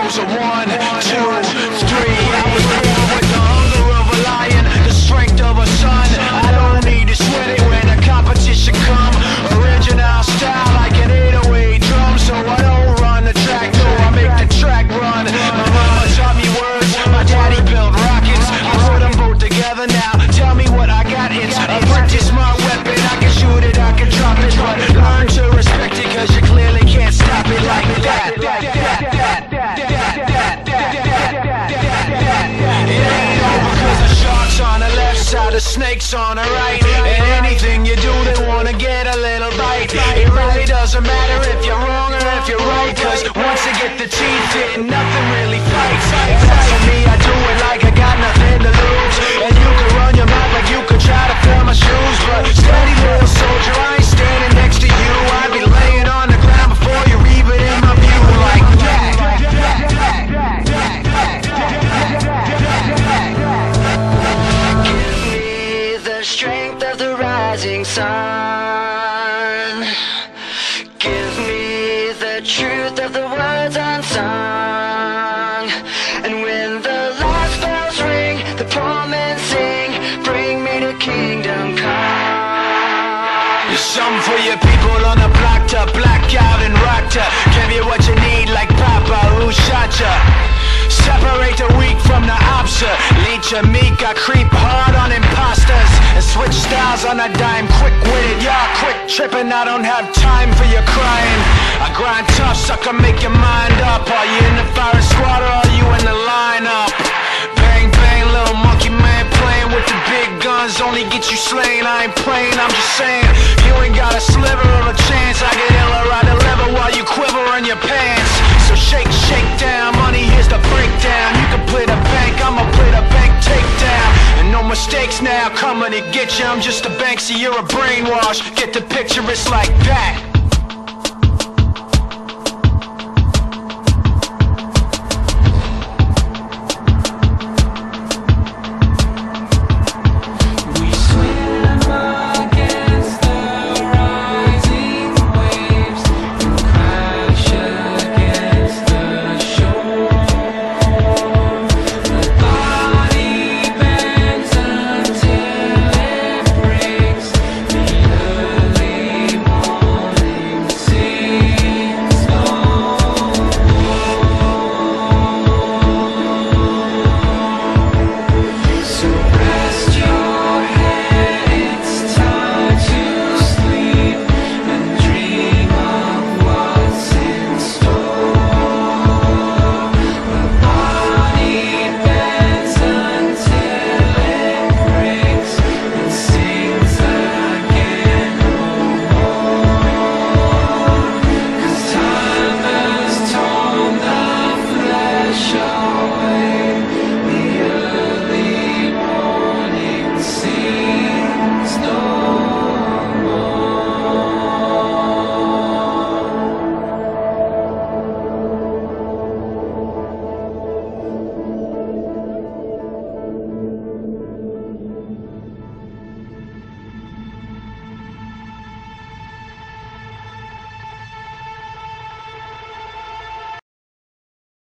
goes a 1, 2, 3. I was born with the hunger of a lion, the strength of a sun. I don't need to sweat it when the competition come. Original style like an 808 drum. So I don't run the track, no, I make the track run. My mama taught me words, my daddy built rockets. I put them both together now. Tell me what I got, it's a pretty smart weapon. I can shoot it, I can drop it, but learn to respect it, cause you clearly can't stop it like that. It ain't over cause the shark's on the left side, the snake's on the right. And anything you do, they wanna get a little bite. It really doesn't matter if you're wrong or if you're right, cause once they get the teeth in, nothing really fights. As for me, I do it like I got nothing to lose. And you can run your mouth like you could try to fill my shoes, but steady little soldier, I ain't standing next to you. I'd be laying on the ground before you even in my view like that. Give me the strength of the rising sun. Give me the truth of the words unsung. And when the last bells ring, the poor men sing, bring me to kingdom come. There's something for your people on the block to black out and rock to give you what you need like Papa who shot ya. Separate the weak from the opsa. Leech and meek, I creep hard on imposters and switch styles on a dime. Quick witted, y'all quick tripping. I don't have time for your crying. I grind tough, sucker, make your mind up. Are you in the firing squad or are you in the lineup? Bang bang, little monkey man playing with the big guns only get you slain. I ain't playing, I'm just saying you ain't got a sliver of a chance. I get iller, I deliver while you quiver in your pants. So shake, shake down, money, here's the breakdown. You can play the bank, I'ma play the bank takedown. And no mistakes now, coming to get you. I'm just a Banksy, you're a brainwash. Get the picture, it's like that.